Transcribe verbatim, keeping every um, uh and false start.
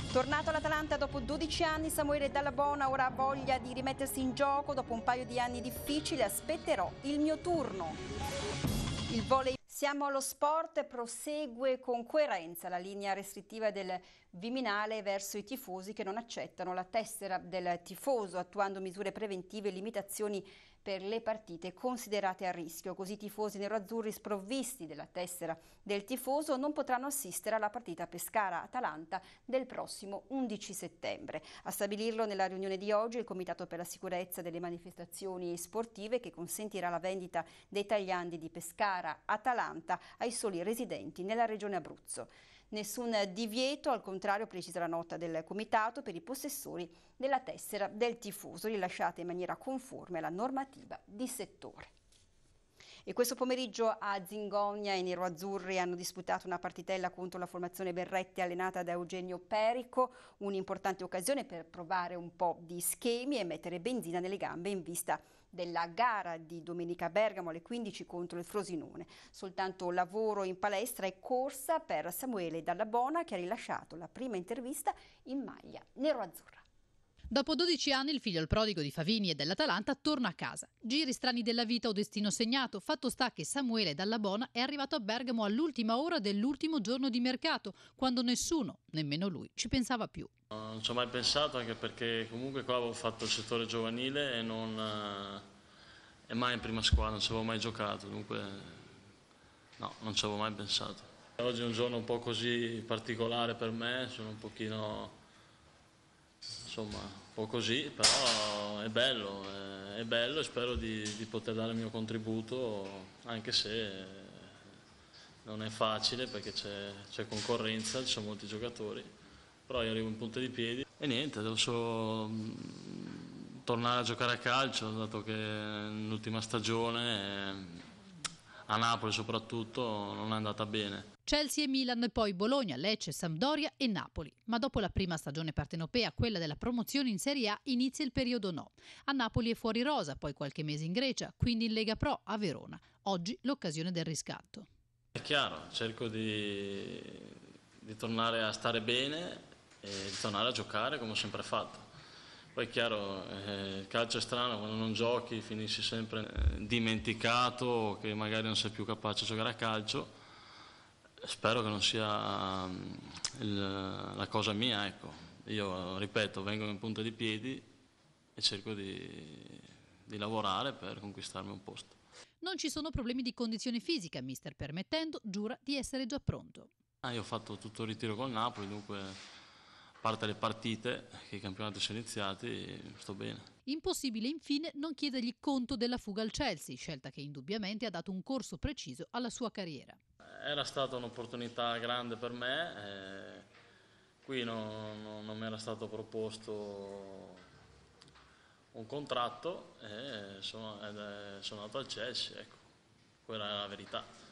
Tornato all'Atalanta dopo dodici anni, Samuele Dall'Abona ora ha voglia di rimettersi in gioco. Dopo un paio di anni difficili aspetterò il mio turno. Il volley. Siamo allo sport, prosegue con coerenza la linea restrittiva del Viminale verso i tifosi che non accettano la tessera del tifoso, attuando misure preventive e limitazioni per le partite considerate a rischio. Così i tifosi neroazzurri sprovvisti della tessera del tifoso non potranno assistere alla partita Pescara-Atalanta del prossimo undici settembre. A stabilirlo nella riunione di oggi il Comitato per la sicurezza delle manifestazioni sportive, che consentirà la vendita dei tagliandi di Pescara-Atalanta ai soli residenti nella regione Abruzzo. Nessun divieto, al contrario, precisa la nota del Comitato, per i possessori della tessera del tifoso rilasciata in maniera conforme alla normativa di settore. E questo pomeriggio a Zingonia i neroazzurri hanno disputato una partitella contro la formazione Berretti allenata da Eugenio Perico, un'importante occasione per provare un po' di schemi e mettere benzina nelle gambe in vista della gara di domenica a Bergamo alle quindici contro il Frosinone. Soltanto lavoro in palestra e corsa per Samuele Dall'Abona, che ha rilasciato la prima intervista in maglia neroazzurra. Dopo dodici anni il figlio il prodigo di Favini e dell'Atalanta torna a casa. Giri strani della vita o destino segnato, fatto sta che Samuele Dall'Abona è arrivato a Bergamo all'ultima ora dell'ultimo giorno di mercato, quando nessuno, nemmeno lui, ci pensava più. Non ci ho mai pensato, anche perché comunque qua avevo fatto il settore giovanile e non e mai in prima squadra, non ci avevo mai giocato, dunque no, non ci avevo mai pensato. Oggi è un giorno un po' così particolare per me, sono un pochino... insomma, un po' così, però è bello, è bello e spero di, di poter dare il mio contributo, anche se non è facile perché c'è concorrenza, ci sono molti giocatori, però io arrivo in punta di piedi e niente, devo solo tornare a giocare a calcio, dato che l'ultima stagione a Napoli soprattutto non è andata bene. Chelsea e Milan, poi Bologna, Lecce, Sampdoria e Napoli. Ma dopo la prima stagione partenopea, quella della promozione in Serie A, inizia il periodo no. A Napoli è fuori rosa, poi qualche mese in Grecia, quindi in Lega Pro a Verona. Oggi l'occasione del riscatto. È chiaro, cerco di, di tornare a stare bene e di tornare a giocare come ho sempre fatto. Poi è chiaro, eh, il calcio è strano, quando non giochi finisci sempre dimenticato, che magari non sei più capace di giocare a calcio. Spero che non sia il, la cosa mia, ecco. Io, ripeto, vengo in punta di piedi e cerco di, di lavorare per conquistarmi un posto. Non ci sono problemi di condizione fisica, mister permettendo, giura di essere già pronto. Ah, io ho fatto tutto il ritiro col Napoli, dunque... a parte le partite, che i campionati sono iniziati, sto bene. Impossibile infine non chiedergli conto della fuga al Chelsea, scelta che indubbiamente ha dato un corso preciso alla sua carriera. Era stata un'opportunità grande per me, eh, qui non, non, non mi era stato proposto un contratto e sono, ed è, sono andato al Chelsea, ecco, quella è la verità.